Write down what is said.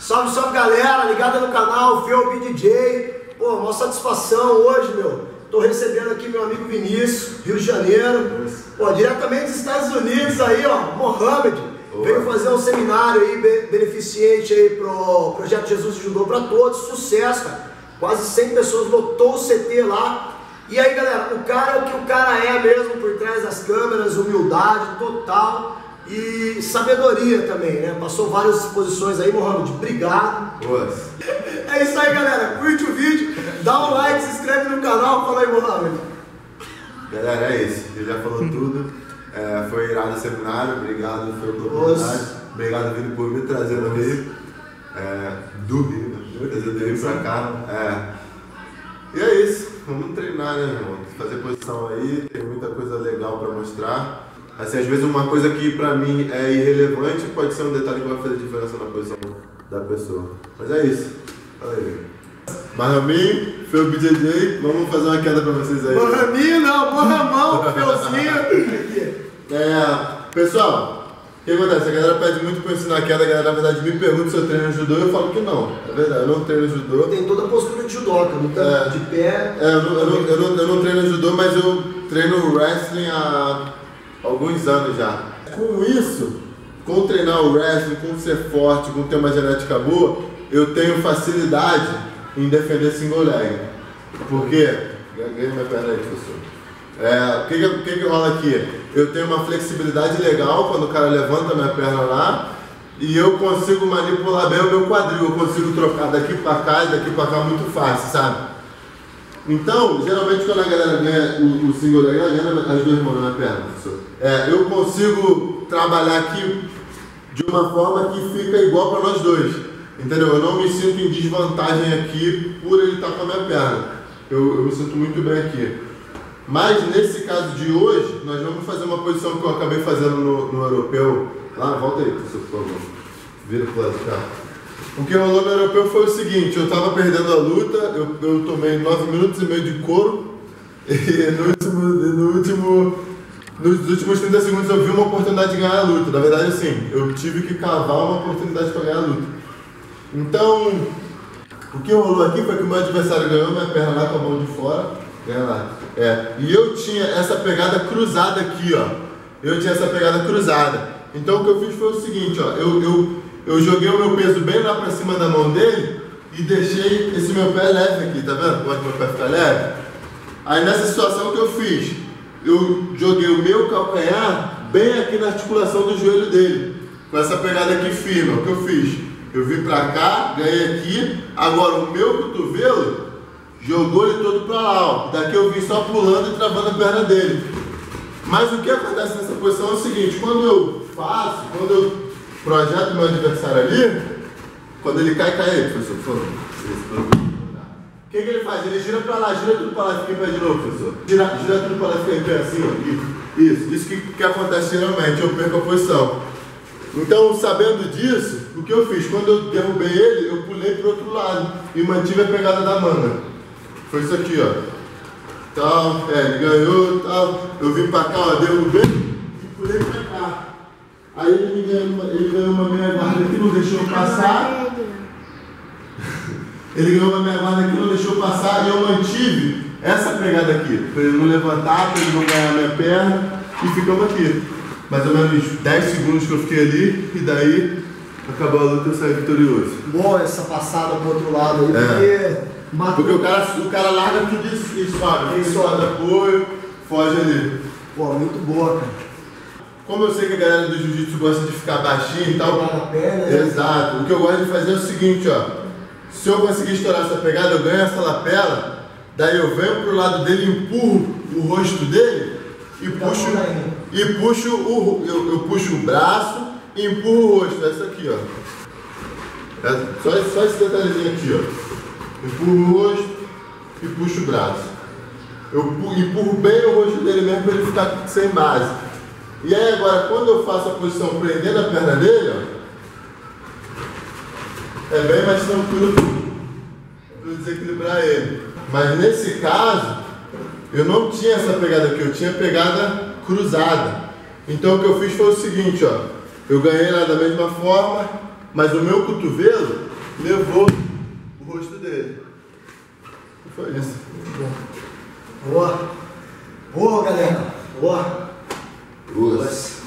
Salve, salve galera, ligada no canal Felby DJ. Pô, uma satisfação hoje, meu. Tô recebendo aqui meu amigo Vinícius, Rio de Janeiro. Pô, diretamente dos Estados Unidos aí, ó, Mohamed. Veio fazer um seminário aí beneficente aí pro Projeto Jesus de Judô para Todos, sucesso, cara. Quase 100 pessoas, lotou o CT lá. E aí, galera, o cara é o que o cara é mesmo por trás das câmeras, humildade total. E sabedoria também, né? Passou várias exposições aí, Mohamed. Obrigado. Boas. É isso aí, galera. Curte o vídeo, dá um like, se inscreve no canal. Fala aí, Mohamed. Galera, é isso. Ele já falou tudo. Foi irado o seminário. Obrigado pela oportunidade. Obrigado, Vini, por me trazer no Rio. Do Rio, né? Trazer ele pra cá. E é isso. Vamos treinar, né, irmão? Fazer posição aí. Tem muita coisa legal pra mostrar. Assim, às vezes uma coisa que pra mim é irrelevante pode ser um detalhe que vai fazer diferença na posição da pessoa. Mas é isso. Fala aí. Marraminho, Felby DJ, vamos fazer uma queda pra vocês aí. Mohaminho não, Mohamão, Felzinho. Pessoal, o que acontece? A galera pede muito pra eu ensinar queda, a galera na verdade me pergunta se eu treino judô e eu falo que não. É verdade, eu não treino judô. Tem toda a postura de judoca, não tá de pé. Eu não treino judô, mas eu treino wrestling há alguns anos já. Com isso, com treinar o wrestling, com ser forte, com ter uma genética boa, eu tenho facilidade em defender single leg. Por quê? Ganhei minha perna aí, professor. O que rola aqui? Eu tenho uma flexibilidade legal quando o cara levanta minha perna lá e eu consigo manipular bem o meu quadril, eu consigo trocar daqui pra cá e daqui pra cá muito fácil, sabe? Então, geralmente quando a galera ganha o single leg, ela ganha as duas mãos na perna, professor. Eu consigo trabalhar aqui de uma forma que fica igual para nós dois, entendeu? Eu não me sinto em desvantagem aqui por ele estar com a minha perna. Eu me sinto muito bem aqui. Mas nesse caso de hoje, nós vamos fazer uma posição que eu acabei fazendo no europeu. Lá, volta aí, professor, por favor. Vira pro lado de cá. O que rolou no europeu foi o seguinte: eu estava perdendo a luta, eu tomei 9 minutos e meio de couro e nos últimos 30 segundos eu vi uma oportunidade de ganhar a luta. Na verdade, assim, eu tive que cavar uma oportunidade para ganhar a luta. Então, o que rolou aqui foi que o meu adversário ganhou minha perna lá com a mão de fora. Ganha lá. E eu tinha essa pegada cruzada aqui, ó. Eu tinha essa pegada cruzada. Então o que eu fiz foi o seguinte, ó. Eu joguei o meu peso bem lá pra cima da mão dele e deixei esse meu pé leve aqui, tá vendo? Como é que meu pé fica leve? Aí nessa situação que eu fiz, eu joguei o meu calcanhar bem aqui na articulação do joelho dele, com essa pegada aqui firme. O que eu fiz? Eu vim pra cá, ganhei aqui, agora o meu cotovelo jogou ele todo pra lá, ó. Daqui eu vim só pulando e travando a perna dele. Mas o que acontece nessa posição é o seguinte: quando eu projeto meu adversário ali, quando ele cai aí, professor, por favor. O que ele faz? Ele gira pra lá, gira tudo pra lá, fica em pé de novo, professor. Gira tudo pra lá, fica em pé assim, ó. Isso que acontece geralmente, eu perco a posição. Então, sabendo disso, o que eu fiz? Quando eu derrubei ele, eu pulei pro outro lado e mantive a pegada da manga. Foi isso aqui, ó. Tal, ele ganhou, tal. Eu vim pra cá, ó, derrubei e pulei pra cá. Aí ele ganhou uma meia guarda aqui, não deixou eu passar. Ele ganhou uma meia guarda aqui, não deixou eu passar, e eu mantive essa pegada aqui, para ele não levantar, para ele não ganhar a minha perna, e ficamos aqui. Mais ou menos 10 segundos que eu fiquei ali, e daí acabou a luta e eu saí vitorioso. Boa essa passada pro outro lado aí, porque o cara larga tudo isso e sobe. Quem sobe apoio, foge ali. Pô, muito boa, cara. Como eu sei que a galera do jiu-jitsu gosta de ficar baixinho e tal. Exato. O que eu gosto de fazer é o seguinte, ó. Se eu conseguir estourar essa pegada, eu ganho essa lapela, daí eu venho pro lado dele, empurro o rosto dele e puxo. Eu puxo o braço e empurro o rosto. Essa aqui, ó. Só esse detalhezinho aqui, ó. Empurro o rosto e puxo o braço. Eu empurro bem o rosto dele mesmo para ele ficar sem base. E aí agora, quando eu faço a posição prendendo a perna dele, ó, é bem mais tranquilo para desequilibrar ele. Mas nesse caso, eu não tinha essa pegada aqui, eu tinha pegada cruzada. Então o que eu fiz foi o seguinte, ó. Eu ganhei lá da mesma forma, Mas o meu cotovelo levou o rosto dele. Foi isso. Boa. Boa, galera. Boa. Boa.